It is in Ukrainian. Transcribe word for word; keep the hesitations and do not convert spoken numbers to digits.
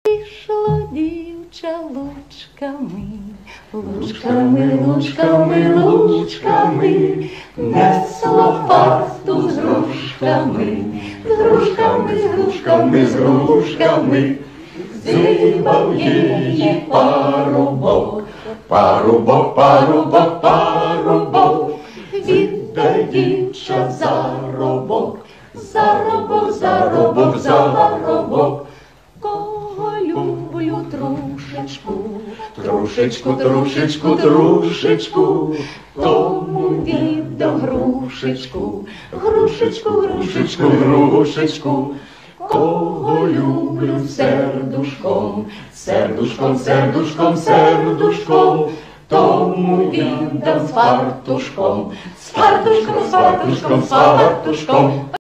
Пішло дівча лучками, лучками, лучками, лучками, несло пасту з грушками, з грушками, з грушками, з грушками, зібав її парубок, парубок, парубок, парубок, віддай дівча заробок, заробок, заробок, заробок. Кого люблю трушечку, трушечку, трушечку, трушечку, тому віддам грушечку, грушечку, грушечку, грушечку. Кого люблю сердушком, сердушком, сердушком, сердушком, тому віддам з фартушком, з фартушком, з фартушком, з фартушком.